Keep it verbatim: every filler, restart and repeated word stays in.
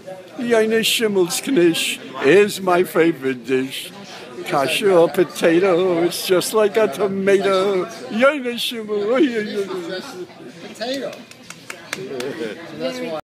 Yonah Shimmel's Knish is my favorite dish. Kasha or potato, it's just like a tomato. Yonah Shimmel. Potato. So that's why.